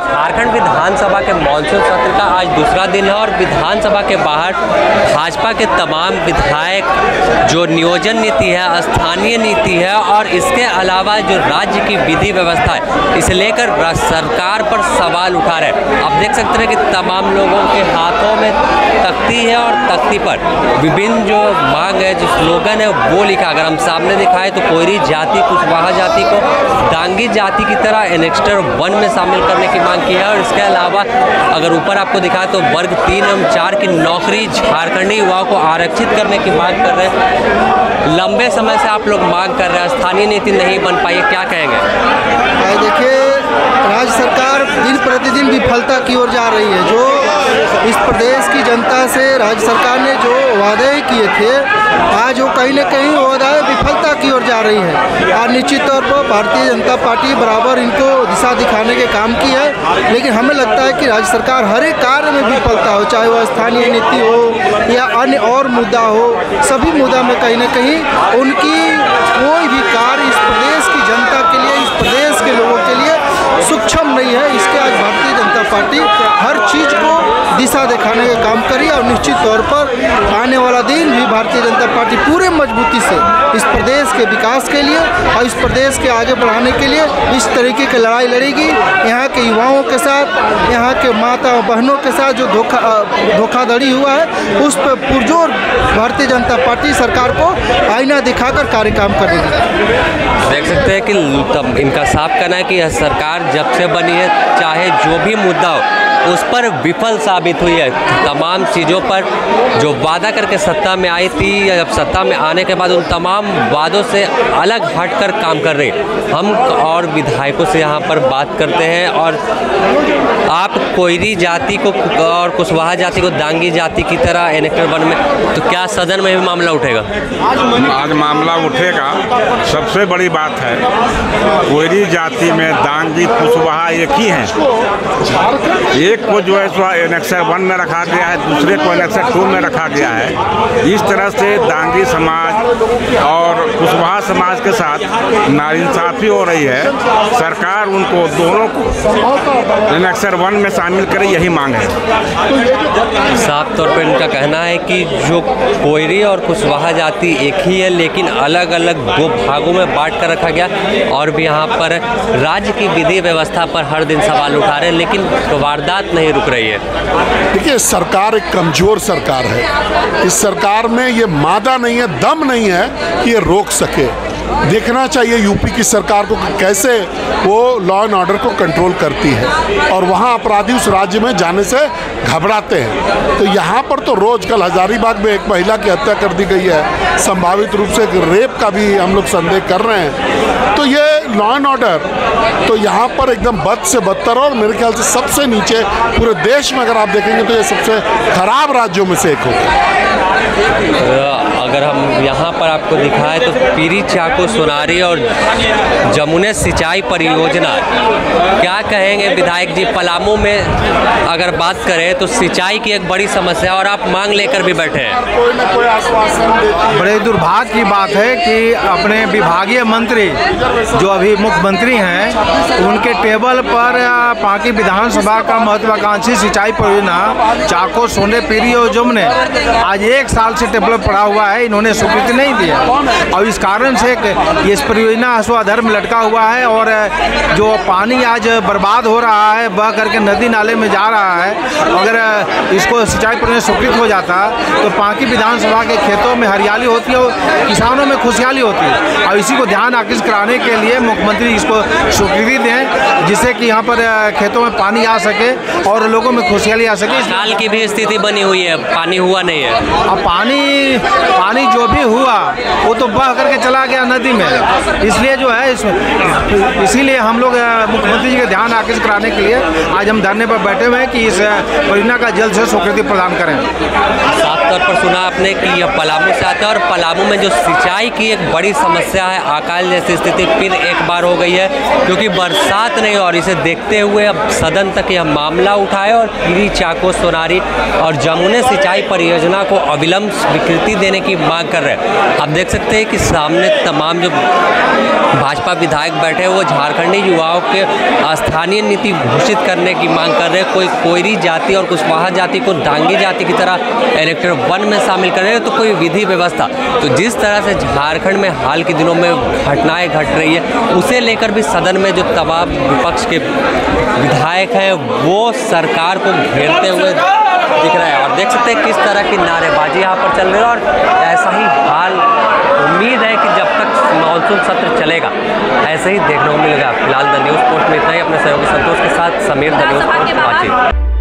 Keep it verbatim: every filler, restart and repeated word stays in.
झारखंड विधानसभा के मानसून सत्र का आज दूसरा दिन है और विधानसभा के बाहर भाजपा के तमाम विधायक जो नियोजन नीति है, स्थानीय नीति है और इसके अलावा जो राज्य की विधि व्यवस्था है, इसे लेकर सरकार पर सवाल उठा रहे हैं। आप देख सकते हैं कि तमाम लोगों के हाथों में तख्ती है और तख्ती पर विभिन्न जो मांग है, जो स्लोगन है वो लिखा। अगर हम सामने दिखाए तो कोयरी जाति, कुशवाहा जाति को दांगी जाति की तरह एनेक्स्टर वन में शामिल करने की मांग की है। और इसके अलावा अगर ऊपर आपको दिखाए तो वर्ग तीन एवं चार की नौकरी झारखंडी युवाओं को आरक्षित करने की मांग कर रहे हैं। लंबे समय से आप लोग मांग कर रहे हैं, स्थानीय नीति नहीं बन पाई है, क्या कहेंगे? देखिए, राज्य सरकार दिन प्रतिदिन विफलता की ओर जा रही है। जो इस प्रदेश की जनता से राज्य सरकार ने जो वादे किए थे, आज वो कहीं न कहीं वादे विफलता की ओर जा रही है। और निश्चित तौर पर भारतीय जनता पार्टी बराबर इनको दिशा दिखाने के काम की है, लेकिन हमें लगता है कि राज्य सरकार हर एक कार्य में विफलता हो, चाहे वह स्थानीय नीति हो या अन्य और मुद्दा हो, सभी मुद्दा में कहीं न कहीं उनकी कोई भी कार्य इस प्रदेश की जनता के लिए, इस प्रदेश के लोगों के लिए सक्षम नहीं है। इसके आज भारतीय जनता पार्टी हर चीज़ को दिशा दिखाने का काम करी और निश्चित तौर पर आने वाला दिन भी भारतीय जनता पार्टी पूरे मजबूती से इस प्रदेश के विकास के लिए और इस प्रदेश के आगे बढ़ाने के लिए इस तरीके की लड़ाई लड़ेगी। यहाँ के युवाओं के साथ, यहाँ के माता बहनों के साथ जो धोखा धोखाधड़ी हुआ है, उस पर पुरजोर भारतीय जनता पार्टी सरकार को आईना दिखाकर कार्य काम करेगी। देख सकते हैं कि इनका साफ कहना है कि यह सरकार जब से बनी है, चाहे जो भी मुद्दा हो उस पर विफल साबित हुई है। तमाम चीज़ों पर जो वादा करके सत्ता में आई थी या जब सत्ता में आने के बाद उन तमाम वादों से अलग हटकर काम कर रही है। हम और विधायकों से यहाँ पर बात करते हैं। और आप कोयरी जाति को और कुशवाहा जाति को दांगी जाति की तरह एनेक्टर वन में, तो क्या सदन में भी मामला उठेगा? आज मामला उठेगा। सबसे बड़ी बात है, कोयरी जाति में दांगी कुशवाहा एक ही हैं। एक को जो है सो एनेक्सर वन में रखा गया है, दूसरे को एनेक्सर टू में रखा गया है। इस तरह से दांगी समाज और कुशवाहा समाज के साथ नाइंसाफ़ी हो रही है। सरकार उनको दोनों को एनेक्सर वन में शामिल करे, यही मांग है। साफ तौर पर इनका कहना है कि जो कोयरी और कुशवाहा जाति एक ही है, लेकिन अलग अलग दो भागों में बांट कर रखा गया। और भी यहाँ पर राज्य की विधि व्यवस्था पर हर दिन सवाल उठा रहे हैं, लेकिन वारदात नहीं रुक रही है। देखिए, सरकार एक कमजोर सरकार है। इस सरकार में ये मादा नहीं है, दम नहीं है कि ये रोक सके। देखना चाहिए यूपी की सरकार को कि कैसे वो लॉ एंड ऑर्डर को कंट्रोल करती है और वहाँ अपराधी उस राज्य में जाने से घबराते हैं। तो यहाँ पर तो रोज़, कल हजारीबाग में एक महिला की हत्या कर दी गई है, संभावित रूप से रेप का भी हम लोग संदेह कर रहे हैं। तो ये लॉ एंड ऑर्डर तो यहाँ पर एकदम बद से बदतर और मेरे ख्याल से सबसे नीचे पूरे देश में अगर आप देखेंगे तो ये सबसे खराब राज्यों में से एक होगा। अगर हम यहाँ पर आपको दिखाएं तो पीरी चाको सोनारी और जमुने सिंचाई परियोजना, क्या कहेंगे विधायक जी? पलामू में अगर बात करें तो सिंचाई की एक बड़ी समस्या और आप मांग लेकर भी बैठे हैं। बड़े दुर्भाग्य की बात है कि अपने विभागीय मंत्री जो अभी मुख्यमंत्री हैं, उनके टेबल पर पांकी विधानसभा का महत्वाकांक्षी सिंचाई परियोजना चाको सोने पीरी और जमुने आज एक साल से टेबल पर पड़ा हुआ है। इन्होंने स्वीकृति नहीं दिया और इस कारण से ये परियोजना हसुआधर में लटका हुआ है और जो पानी आज बर्बाद हो रहा है, बह करके नदी नाले में जा रहा है। अगर इसको सिंचाई परियोजना स्वीकृत हो जाता तो पांकी विधानसभा के खेतों में हरियाली होती है और किसानों में खुशहाली होती है। और इसी को ध्यान आकृष्ट कराने के लिए मुख्यमंत्री इसको स्वीकृति दें, जिससे कि यहाँ पर खेतों में पानी आ सके और लोगों में खुशहाली आ सके। साल की भी स्थिति बनी हुई है, पानी हुआ नहीं है। अब पानी पानी जो भी हुआ वो तो बह करके चला गया नदी में, इसलिए जो है इसमें इसीलिए हम लोग मुख्यमंत्री जी का ध्यान आकर्षित कराने के लिए आज हम धरने पर बैठे हुए हैं कि इस परियोजना का जल्द से स्वीकृति प्रदान करें। साफ तौर पर सुना आपने कि यह पलामू से आता है और पलामू में जो सिंचाई की एक बड़ी समस्या है, अकाल जैसी स्थिति फिर एक बार हो गई है क्योंकि बरसात नहीं। और इसे देखते हुए अब सदन तक यह मामला उठाए और पीरी चाको सोनारी और जमुने सिंचाई परियोजना को अविलंब स्वीकृति देने की मांग कर रहे हैं। आप देख सकते हैं कि सामने तमाम जो भाजपा विधायक बैठे हैं वो झारखंडी युवाओं के स्थानीय नीति घोषित करने की मांग कर रहे हैं। कोई कोयरी जाति और कुशवाहा जाति को डांगी जाति की तरह इलेक्टर वन में शामिल कर रहे हैं, तो कोई विधि व्यवस्था। तो जिस तरह से झारखंड में हाल के दिनों में घटनाएं घट रही है, उसे लेकर भी सदन में जो तमाम विपक्ष के विधायक हैं वो सरकार को घेरते हुए दिख रहे हैं। और देख सकते हैं किस तरह की नारेबाजी यहाँ पर चल रही है, और ऐसा ही हाल उम्मीद है कि जब तक मानसून सत्र चलेगा ऐसे ही देखने को मिलेगा। फिलहाल द न्यूज़ पोस्ट में इतना ही। अपने सहयोगी संतोष के साथ समीर, द न्यूज़ पोस्ट, वाची।